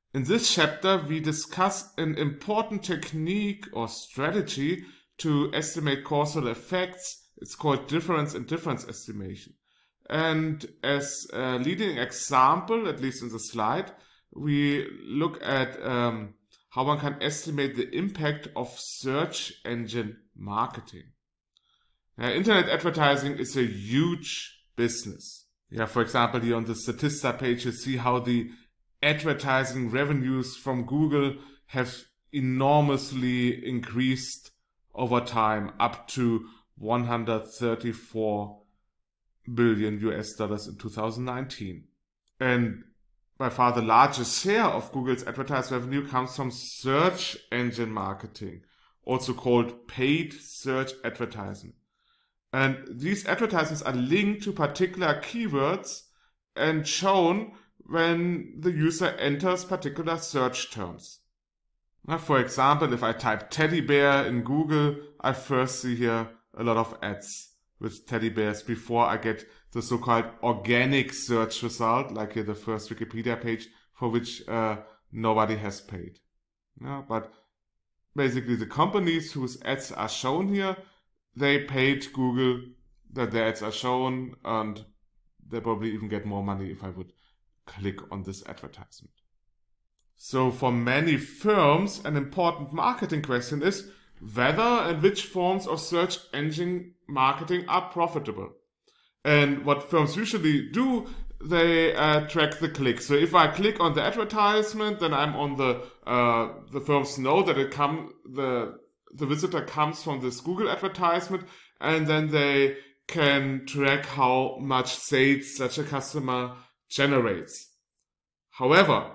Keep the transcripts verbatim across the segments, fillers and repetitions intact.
In this chapter, we discuss an important technique or strategy to estimate causal effects. It's called difference in difference estimation. And as a leading example, at least in the slide, we look at um, how one can estimate the impact of search engine marketing. Now, internet advertising is a huge business. Yeah, for example, here on the Statista page, you see how the advertising revenues from Google have enormously increased over time, up to one hundred thirty-four billion U S dollars in two thousand nineteen. And by far the largest share of Google's advertising revenue comes from search engine marketing, also called paid search advertising. And these advertisements are linked to particular keywords and shown when the user enters particular search terms. Now, for example, if I type teddy bear in Google, I first see here a lot of ads with teddy bears before I get the so-called organic search result, like here the first Wikipedia page, for which uh, nobody has paid. Yeah, but basically the companies whose ads are shown here, they paid Google that their ads are shown, and they probably even get more money if I would click on this advertisement. So for many firms, an important marketing question is whether and which forms of search engine marketing are profitable. And what firms usually do, they uh, track the click. So if I click on the advertisement, then I'm on the, uh, the firms know that it come, the, the visitor comes from this Google advertisement, and then they can track how much sales such a customer generates. However,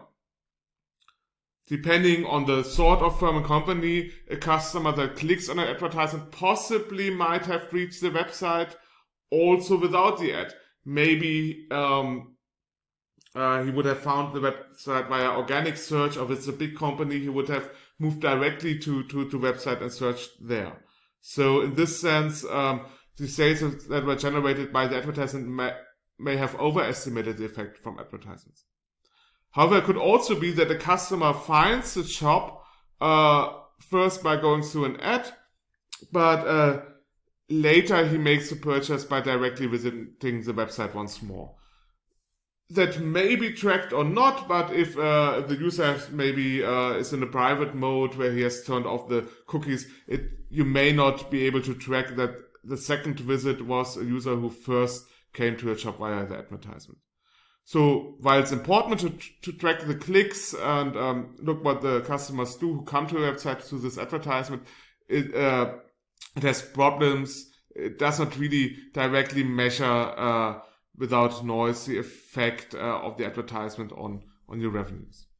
depending on the sort of firm and company, a customer that clicks on an advertisement possibly might have reached the website also without the ad. Maybe um, uh, he would have found the website via organic search, or if it's a big company, he would have moved directly to, to, to website and searched there. So in this sense, um, the sales that were generated by the advertisement may, may have overestimated the effect from advertisements. However, it could also be that the customer finds the shop uh, first by going through an ad, but uh, later he makes the purchase by directly visiting the website once more. That may be tracked or not, but if uh, the user has maybe uh, is in a private mode where he has turned off the cookies, it you may not be able to track that the second visit was a user who first came to a shop via the advertisement. So while it's important to, to track the clicks and um, look what the customers do who come to a website through this advertisement, it, uh, it has problems. It does not really directly measure uh, without noise the effect uh, of the advertisement on, on your revenues.